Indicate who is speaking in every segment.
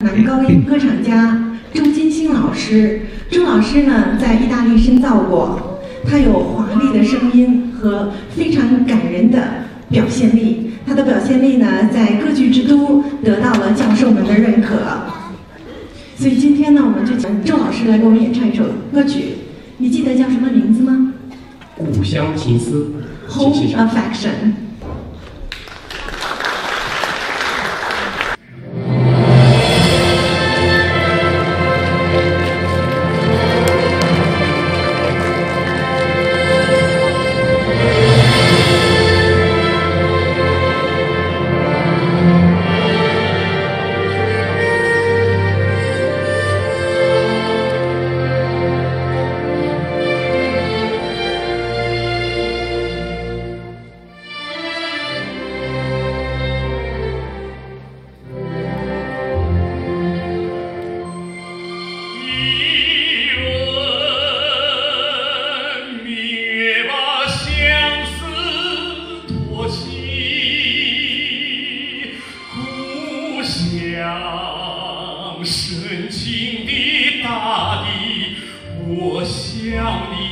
Speaker 1: 男高音歌唱家周金星老师。周老师呢，在意大利深造过，他有华丽的声音和非常感人的表现力。他的表现力呢，在歌剧之都得到了教授们的认可。所以今天呢，我们就请周老师来给我们演唱一首歌曲。你记得叫什么名字吗？
Speaker 2: 故乡情思。
Speaker 1: Home Affection。
Speaker 3: 深情的大地，我想你，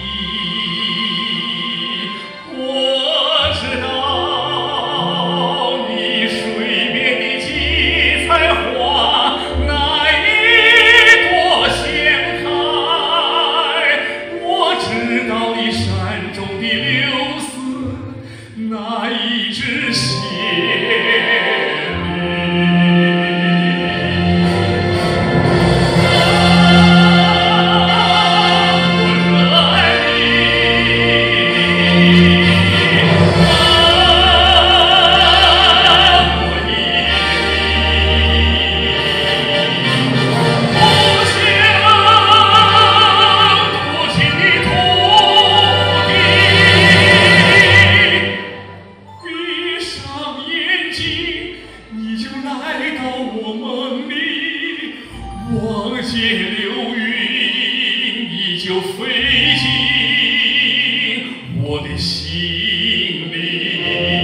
Speaker 3: 我知道你水面的七彩花，那一朵盛开，我知道你山中的柳丝，那一只鞋。望见流云，你就飞进我的心里。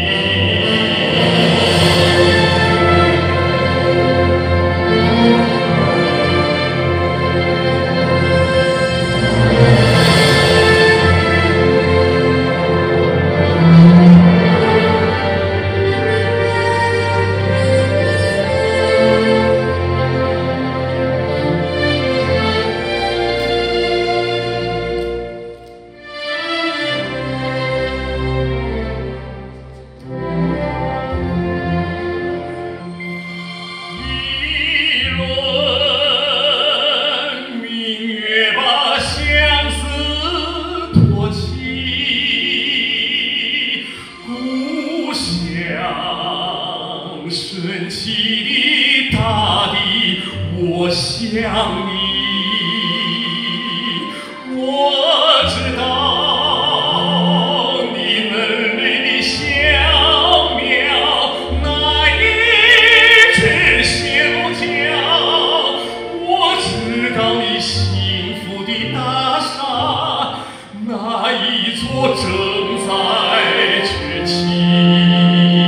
Speaker 3: 神奇的大地，我想你，我知道你嫩绿的小苗，那一只小脚，我知道你幸福的大厦，那一座正在崛起。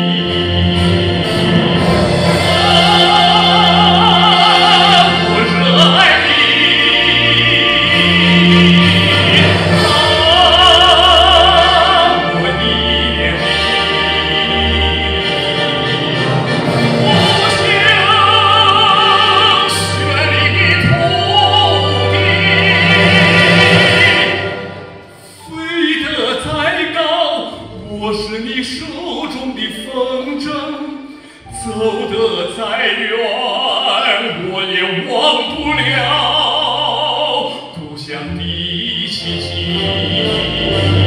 Speaker 3: 我是你手中的风筝，走得再远，我也忘不了故乡的气息。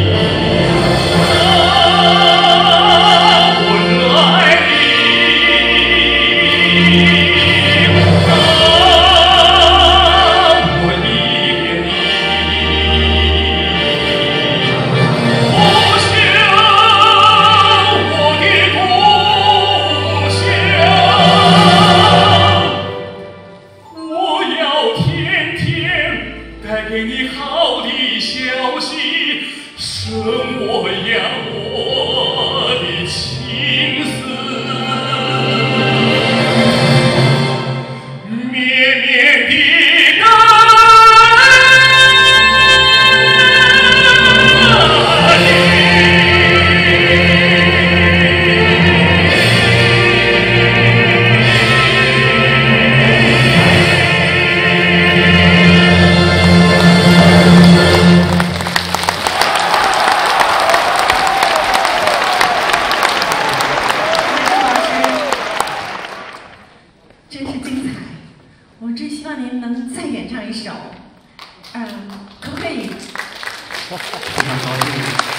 Speaker 3: 天
Speaker 1: 精彩，我真希望您能再演唱一首，可不可以？
Speaker 3: 非常高兴。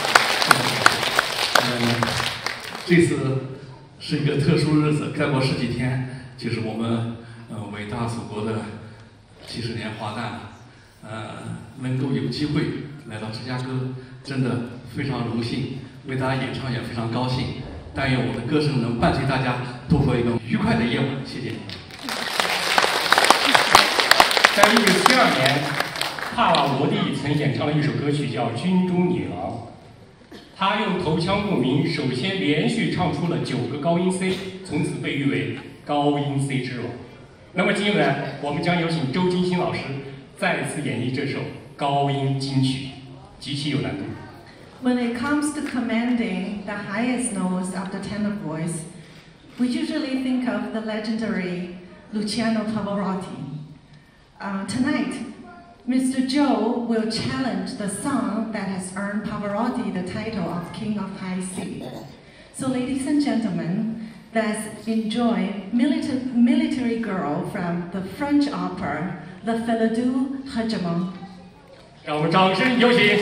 Speaker 3: 这次是一个特殊日子，再过10几天就是我们伟大祖国的70年华诞，能够有机会来到芝加哥，真的非常荣幸，为大家演唱也非常高兴。但愿我的歌声能伴随大家度过一个愉快的夜晚，谢谢。
Speaker 2: 在1972年，帕瓦罗蒂曾演唱了一首歌曲叫《军中女郎》，他用头腔共鸣，首先连续唱出了9个高音 C， 从此被誉为高音 C 之王。那么今晚我们将有请周金星老师再次演绎这首高音金曲，极其有难度。
Speaker 1: When it comes to commanding the highest notes of the tenor voice, we usually think of the legendary Luciano Pavarotti. Tonight, Mr. Joe will challenge the song that has earned Pavarotti the title of King of High C. So, ladies and gentlemen, let's enjoy Military Girl from the French opera, The Fille du Régiment.
Speaker 2: 让我们掌声有请。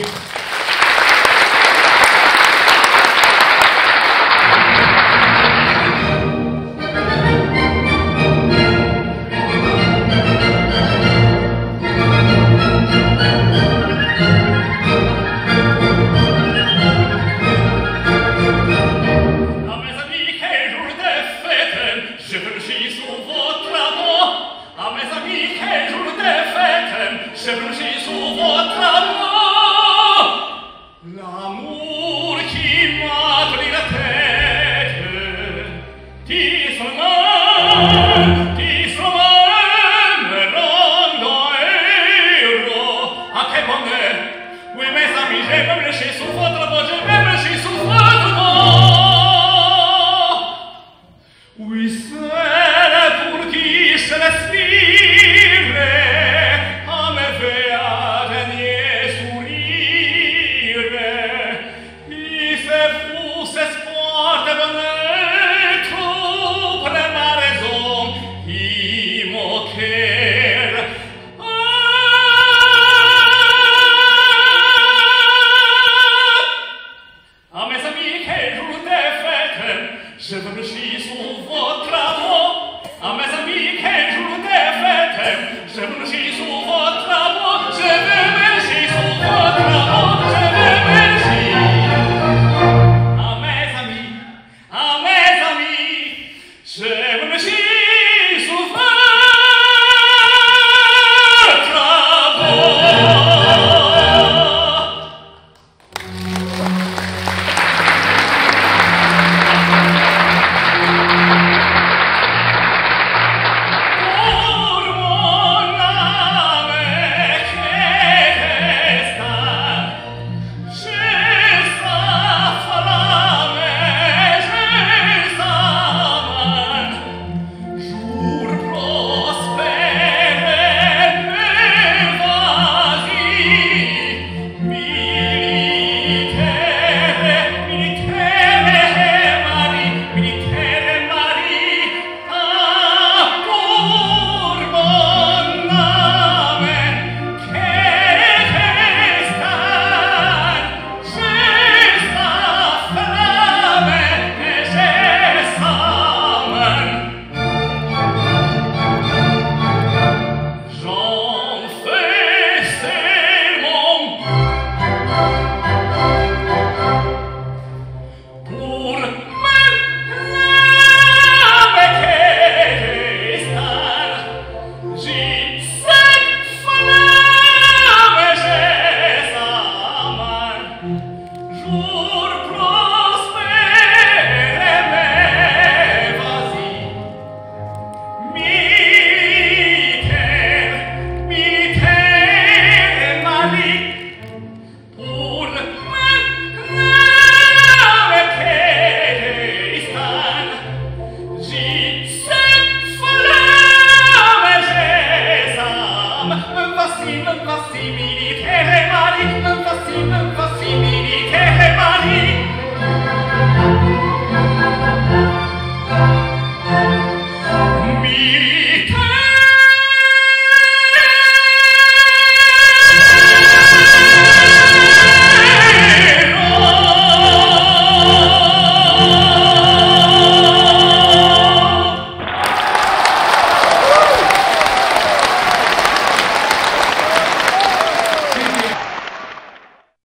Speaker 3: See me.